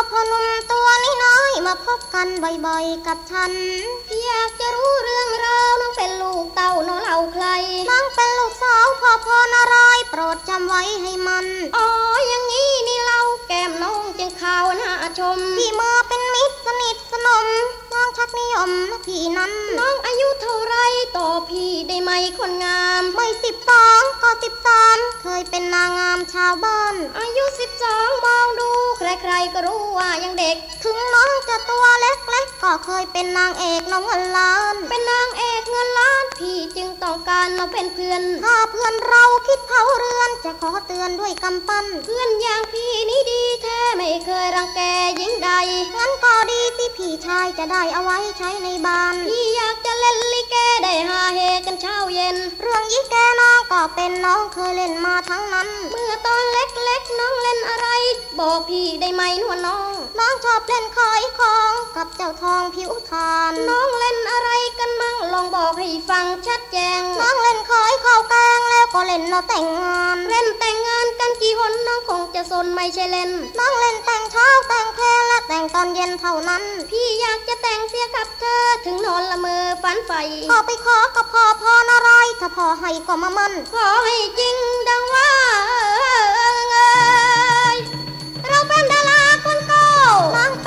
พอหนุ่มตัวน้อยมาพบกันบ่อยๆกับฉันอยากจะรู้เรื่องราวน้องเป็นลูกเต่าน้องเล่าใครน้องเป็นลูกสาวพ่อนารายโปรดจำไว้ให้มันอ๋ออย่างนี้นี่เล่าแก้มน้องจึงข่าวน่าชมพี่มือเป็นมิตรสนิทสนมน้องชักนิยมนะพี่นั้นน้องอายุเท่าไรต่อพี่ได้ไหมคนงามไม่12ก็13เคยเป็นนางงามชาวบ้านอายุ12มองดูใครๆก็รู้ว่ายังเด็กถึงน้องจะตัวเล็กๆก็เคยเป็นนางเอกน้องเงินล้านเป็นนางเอกเงินล้านพี่จึงต้องการน้องเป็นเพื่อนถ้าเพื่อนเราคิดเผาเรือนจะขอเตือนด้วยกำปั้นเพื่อนอย่างพี่นี่ดีแท้ไม่เคยรังแกหญิงใดงั้นก็ดีที่พี่ชายจะได้เอาไว้ใช้ในบ้านพี่อยากจะเล่นลิเกได้ฮาเฮกันเช้าเย็นเรื่องยิแกน้องก็เป็นน้องเคยเล่นมาทั้งนั้นเมื่อตอนเล็กๆน้องเล่นอะไรบอกพี่ได้ไหมนวลน้องชอบเล่นขายของกับเจ้าทองผิวทานน้องเล่นอะไรกันมั่งลองบอกให้ฟังชัดแจ้งน้องเล่นขายข้าวแกงแล้วก็เล่นเราแต่งงานเล่นแต่งงานกันกี่หนน้องคงจะสนไม่ใช่เล่นน้องเล่นแต่งเช้าแต่งเพลและแต่งตอนเย็นเท่านั้นพี่อยากจะแต่งเสียกับเธอถึงนอนละเมอฝันใฝ่ก็ไปขอกับพ่อนารายถ้าพ่อให้ก็มามั่นขอให้จริงดังว่าเราเป็นดาราคนเก่าน้อง